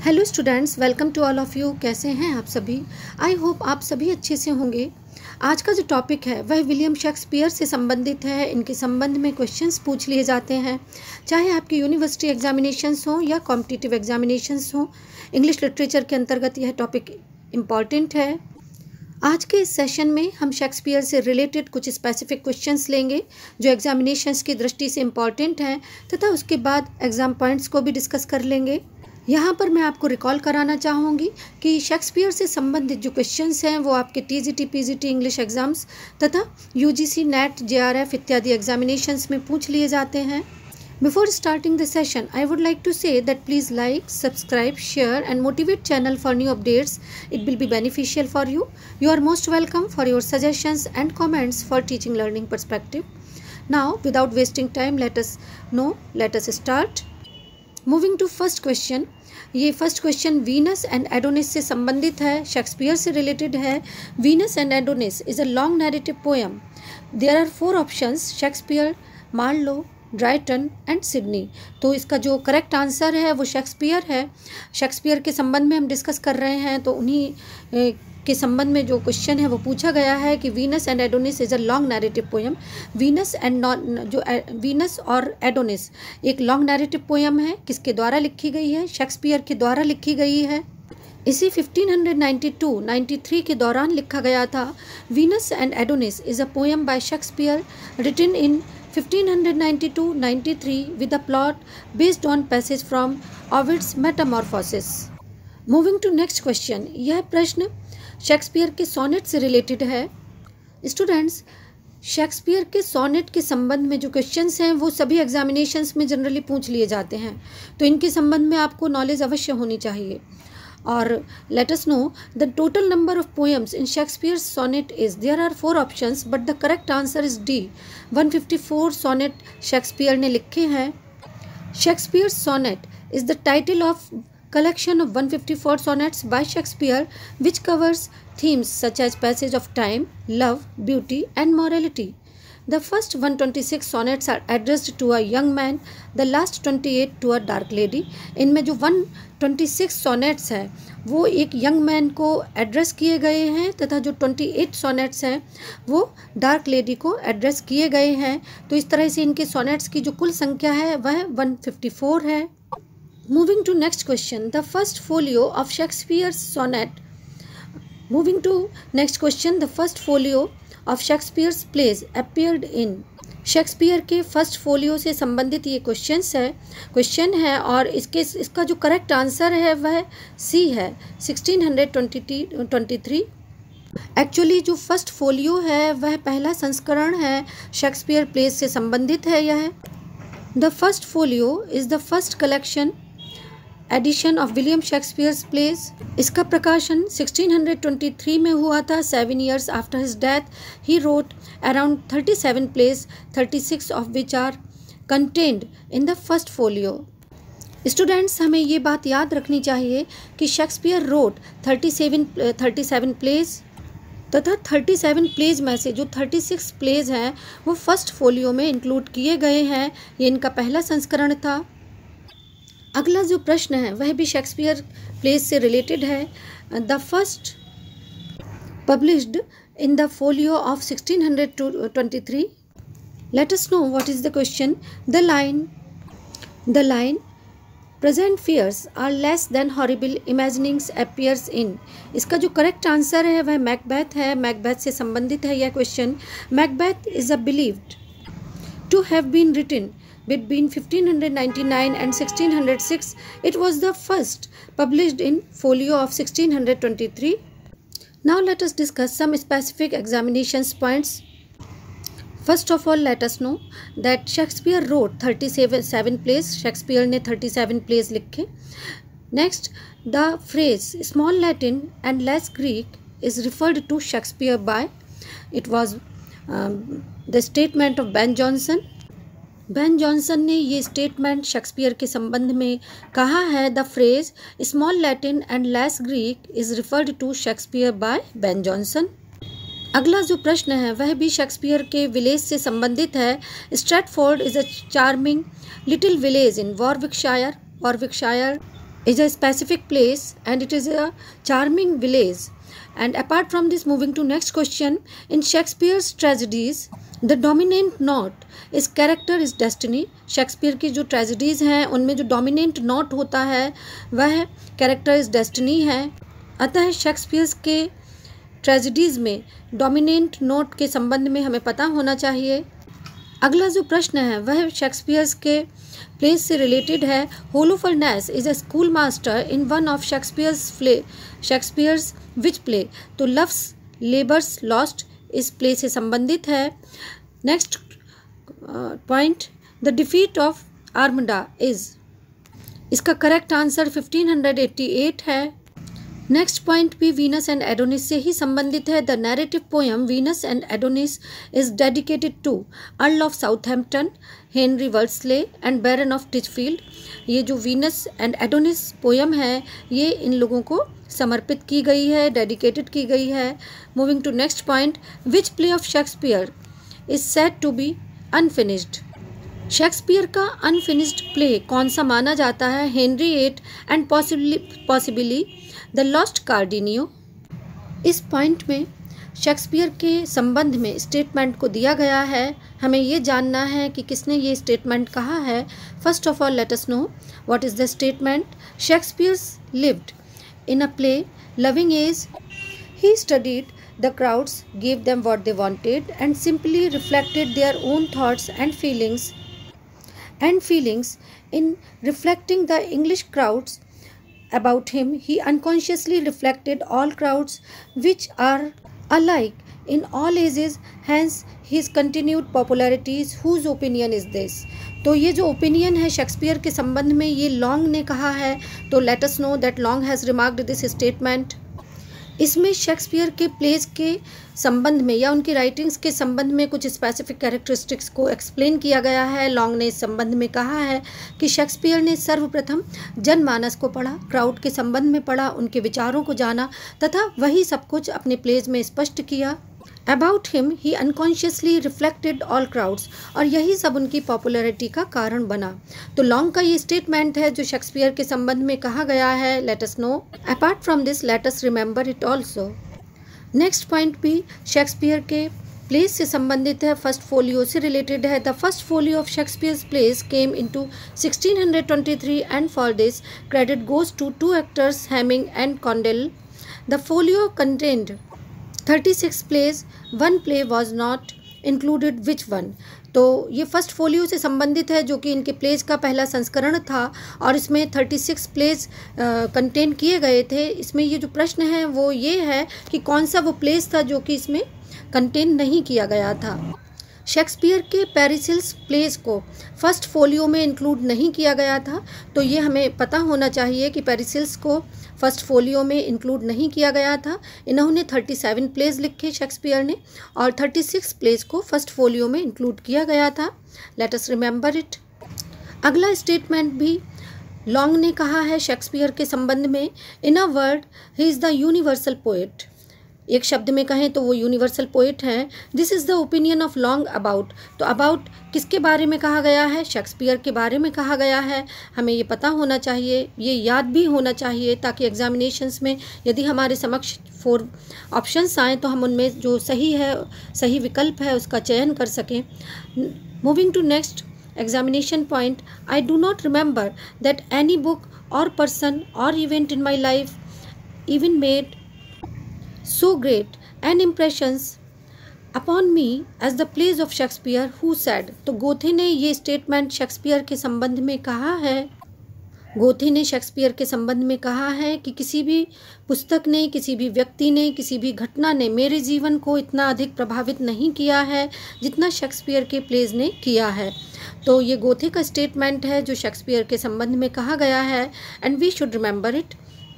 Hello students, welcome to all of you. कैसे हैं आप सभी? आई होप आप सभी अच्छे से होंगे। आज का जो टॉपिक है वह विलियम शेक्सपियर से संबंधित है। इनके संबंध में क्वेश्चंस पूछ लिए जाते हैं, चाहे आपकी यूनिवर्सिटी एग्जामिनेशंस हो या कॉम्पिटिटिव एग्जामिनेशंस हो। इंग्लिश लिटरेचर के अंतर्गत यह टॉपिक इम्पॉर्टेंट है। आज के इस सेशन में हम शेक्सपियर से रिलेटेड कुछ स्पेसिफिक क्वेश्चंस लेंगे जो एग्जामिनेशंस की दृष्टि से इम्पॉर्टेंट हैं, तथा उसके बाद एग्ज़ाम पॉइंट्स को भी डिस्कस कर लेंगे। यहाँ पर मैं आपको रिकॉल कराना चाहूँगी कि शेक्सपियर से संबंधित जो क्वेश्चंस हैं वो आपके टीजीटी, पीजीटी इंग्लिश एग्ज़ाम्स तथा यूजीसी, नेट, जेआरएफ इत्यादि एग्जामिनेशंस में पूछ लिए जाते हैं। Before starting the session, I would like to say that please like, subscribe, share and motivate channel for new updates. It will be beneficial for you. You are most welcome for your suggestions and comments for teaching learning perspective. Now, without wasting time, let us start. Moving to first question. ये first question Venus and Adonis से संबंधित है, Shakespeare से related है। Venus and Adonis is a long narrative poem. There are 4 options: Shakespeare, Marlowe, Dryden and Sidney. तो इसका जो correct answer है वो शेक्सपियर है। शेक्सपियर के संबंध में हम डिस्कस कर रहे हैं, तो उन्हीं के संबंध में जो क्वेश्चन है वो पूछा गया है कि Venus and Adonis is a long narrative poem. Venus और एडोनिस एक लॉन्ग नैरेटिव पोएम है। किसके द्वारा लिखी गई है? शेक्सपियर के द्वारा लिखी गई है। इसी 1592-93 के दौरान लिखा गया था। Venus and Adonis is a poem by Shakespeare written in 1592-93 with a plot based on passage from Ovid's Metamorphoses. Moving to next question. यह प्रश्न शेक्सपियर के सोनेट से रिलेटेड है। स्टूडेंट्स, शेक्सपियर के सोनेट के संबंध में जो क्वेश्चंस हैं वो सभी एग्जामिनेशंस में जनरली पूछ लिए जाते हैं, तो इनके संबंध में आपको नॉलेज अवश्य होनी चाहिए। और let us know the total number of poems in Shakespeare's sonnet is. There are 4 options, but the correct answer is D. 154 sonnet Shakespeare ने लिखे हैं। Shakespeare's sonnet is the title of collection of 154 sonnets by Shakespeare, which covers themes such as passage of time, love, beauty, and morality. The first 126 sonnets are addressed to a young man, the last 28 to a dark lady. इनमें जो 126 sonnets हैं वो एक young man को address किए गए हैं, तथा जो 28 sonnets हैं वो डार्क लेडी को एड्रेस किए गए हैं। तो इस तरह से इनके sonnets की जो कुल संख्या है वह 154 है। Moving to next question. The first folio of Shakespeare's sonnet. Moving to next question. The first folio of Shakespeare's plays appeared in. Shakespeare के फर्स्ट फोलियो से संबंधित ये क्वेश्चन है और इसका जो करेक्ट आंसर है वह सी है, 1623। एक्चुअली जो फर्स्ट फोलियो है वह पहला संस्करण है, शेक्सपियर प्लेस से संबंधित है यह। The first folio is the first collection edition of William Shakespeare's plays. इसका प्रकाशन 1623 में हुआ था। 7 years आफ्टर हिज डेथ ही wrote around 37 plays, 36 of which are contained in the first folio. Students, हमें ये बात याद रखनी चाहिए कि शेक्सपियर रोट 37 plays, तथा 37 plays में से जो 36 plays हैं वो फर्स्ट फोलियो में इंक्लूड किए गए हैं। ये इनका पहला संस्करण था। अगला जो प्रश्न है वह भी शेक्सपियर प्लेस से रिलेटेड है। The first published in the folio of 1623. Let us know what is the question. The line present fears are less than horrible imaginings appears in. इसका जो करेक्ट आंसर है वह मैकबेथ है। Macbeth से संबंधित है यह question. Macbeth is a believed to have been written between 1599 and 1606. It was the first published in folio of 1623. Now let us discuss some specific examinations points. First of all, let us know that Shakespeare wrote 37 plays. Shakespeare ने 37 plays लिखे। Next, the phrase small Latin and less Greek is referred to Shakespeare by. It was the statement of Ben Jonson. Ben Jonson ने ये statement Shakespeare के संबंध में कहा है। The phrase small Latin and less Greek is referred to Shakespeare by Ben Jonson. अगला जो प्रश्न है वह भी शेक्सपियर के विलेज से संबंधित है। Stratford is a charming little village in Warwickshire is a specific place and it is a charming village. And apart from this, moving to next question, in Shakespeare's tragedies the dominant note is character is destiny. Shakespeare की जो tragedies हैं उनमें जो dominant note होता है वह character is destiny है। अतः शेक्सपियर के ट्रेजेडीज़ में डोमिनेंट नोट के संबंध में हमें पता होना चाहिए। अगला जो प्रश्न है वह शेक्सपियर के प्लेस से रिलेटेड है। Holofernes is a school master in one of Shakespeare's which play. तो लव्स लेबर्स लॉस्ट इस प्ले से संबंधित है। Next point, the defeat of Armada is, इसका करेक्ट आंसर 1588 है। नेक्स्ट पॉइंट भी वीनस एंड एडोनिस से ही संबंधित है। The narrative poem Venus and Adonis is dedicated to earl of Southampton, Henry Wriothesley and baron of Titchfield. ये जो Venus and Adonis poem है ये इन लोगों को समर्पित की गई है, डेडिकेटेड की गई है। Moving to next point, which play of Shakespeare is said to be unfinished. Shakespeare का अनफिनिश्ड प्ले कौन सा माना जाता है? Henry VIII and possibly the lost Cardenio. इस पॉइंट में शेक्सपियर के संबंध में स्टेटमेंट को दिया गया है। हमें ये जानना है कि किसने ये स्टेटमेंट कहा है। First of all let us know what is the statement. Shakespeare lived in a play loving age, he studied the crowds, gave them what they wanted and simply reflected their own thoughts and feelings. In reflecting the English crowds about him, he unconsciously reflected all crowds which are alike in all ages, hence his continued popularity. Whose opinion is this? तो ये जो opinion है Shakespeare के संबंध में ये long ने कहा है। तो let us know that Long has remarked this statement. इसमें शेक्सपियर के प्लेज के संबंध में या उनकी राइटिंग्स के संबंध में कुछ स्पेसिफिक कैरेक्टरिस्टिक्स को एक्सप्लेन किया गया है। लॉन्ग ने इस संबंध में कहा है कि शेक्सपियर ने सर्वप्रथम जनमानस को पढ़ा, क्राउड के संबंध में पढ़ा, उनके विचारों को जाना तथा वही सब कुछ अपने प्लेज में स्पष्ट किया। About him he unconsciously reflected all crowds, और यही सब उनकी पॉपुलैरिटी का कारण बना। तो लॉन्ग का ये स्टेटमेंट है जो शेक्सपियर के संबंध में कहा गया है। Let us know, apart from this let us remember it also. Next point भी शेक्सपियर के प्लेस से संबंधित है, फर्स्ट फोलियो से रिलेटेड है। The first folio of Shakespeare's plays came into 1623 and for this credit goes to 2 actors, Heminges and Condell. The folio contained 36 plays, one play was not included, which one? तो ये first folio से संबंधित है जो कि इनके pledge का पहला संस्करण था और इसमें 36 प्लेज कंटेन किए गए थे। इसमें ये जो प्रश्न है वो ये है कि कौन सा वो प्लेज था जो कि इसमें कंटेन नहीं किया गया था। शेक्सपियर के पेरिसिल्स प्लेज को फर्स्ट फोलियो में इंक्लूड नहीं किया गया था। तो ये हमें पता होना चाहिए कि पेरिसिल्स को फर्स्ट फोलियो में इंक्लूड नहीं किया गया था। इन्होंने 37 प्लेज लिखे शेक्सपियर ने और 36 प्लेज को फर्स्ट फोलियो में इंक्लूड किया गया था। Let us remember it. अगला स्टेटमेंट भी लॉन्ग ने कहा है शेक्सपियर के संबंध में। In a word he is the universal poet. एक शब्द में कहें तो वो यूनिवर्सल पोएट हैं। This is the opinion of Long about. तो अबाउट किसके बारे में कहा गया है? शेक्सपियर के बारे में कहा गया है। हमें ये पता होना चाहिए, ये याद भी होना चाहिए ताकि एग्जामिनेशंस में यदि हमारे समक्ष 4 ऑप्शंस आएँ तो हम उनमें जो सही है, सही विकल्प है उसका चयन कर सकें। Moving to next examination point, I do not remember that any book or person or event in my life even made so great an impressions upon me as the plays of Shakespeare. Who said? तो गोथे ने ये statement Shakespeare के संबंध में कहा है। गोथे ने शेक्सपियर के संबंध में कहा है कि किसी भी पुस्तक ने, किसी भी व्यक्ति ने, किसी भी घटना ने मेरे जीवन को इतना अधिक प्रभावित नहीं किया है जितना शेक्सपियर के प्लेज ने किया है। तो ये गोथे का स्टेटमेंट है जो शेक्सपियर के संबंध में कहा गया है and we should remember it.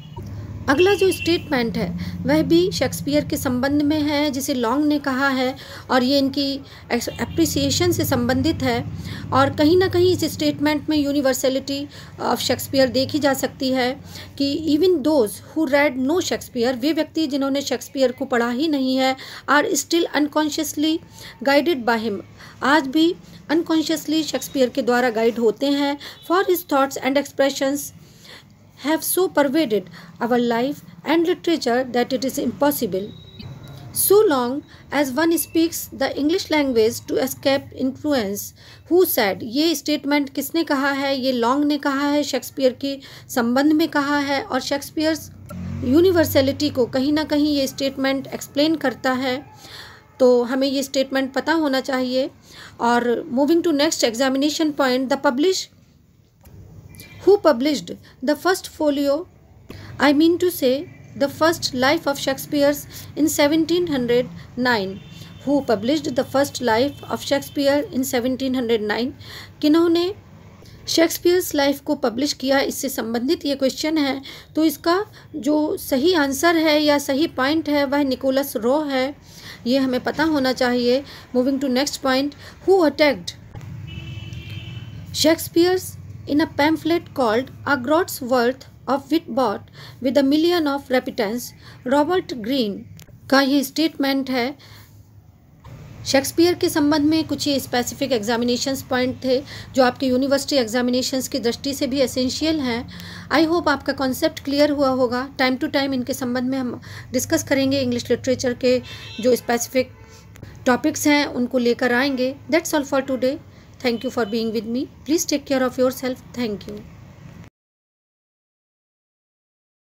अगला जो स्टेटमेंट है वह भी शेक्सपियर के संबंध में है जिसे लॉन्ग ने कहा है और ये इनकी एप्रिसिएशन से संबंधित है और कहीं ना कहीं इस स्टेटमेंट में यूनिवर्सलिटी ऑफ शेक्सपियर देखी जा सकती है कि even those who read no Shakespeare, वे व्यक्ति जिन्होंने शेक्सपियर को पढ़ा ही नहीं है, are still unconsciously guided by him, आज भी अनकॉन्शियसली शेक्सपियर के द्वारा गाइड होते हैं। For his thoughts and expressions have so pervaded our life and literature that it is impossible so long as one speaks the English language to escape influence. Who said? ये statement किसने कहा है? ये long ने कहा है, Shakespeare के संबंध में कहा है, और शेक्सपियर्स यूनिवर्सलिटी को कहीं ना कहीं ये स्टेटमेंट एक्सप्लेन करता है, तो हमें ये स्टेटमेंट पता होना चाहिए. और moving to next examination point, the publish who published the first folio, I mean to say the first life of Shakespeare in 1709. Who published the first life of Shakespeare in 1709? किन्होंने Shakespeare's life को publish किया, इससे संबंधित ये question है. तो इसका जो सही आंसर है या सही पॉइंट है वह निकोलस रो है, ये हमें पता होना चाहिए. Moving to next point, who attacked Shakespeare's in a pamphlet called A Groat's Worth of Wit Bought with a Million of Repentance. Robert Greene का ये स्टेटमेंट है. शेक्सपियर के संबंध में कुछ ये स्पेसिफिक एग्जामिनेशंस पॉइंट थे जो आपके यूनिवर्सिटी एग्जामिनेशंस की दृष्टि से भी एसेंशियल हैं. आई होप आपका कॉन्सेप्ट क्लियर हुआ होगा. टाइम टू टाइम इनके संबंध में हम डिस्कस करेंगे. इंग्लिश लिटरेचर के जो स्पेसिफिक टॉपिक्स हैं उनको लेकर आएंगे. That's all for today. Thank you for being with me. Please take care of yourself. Thank you.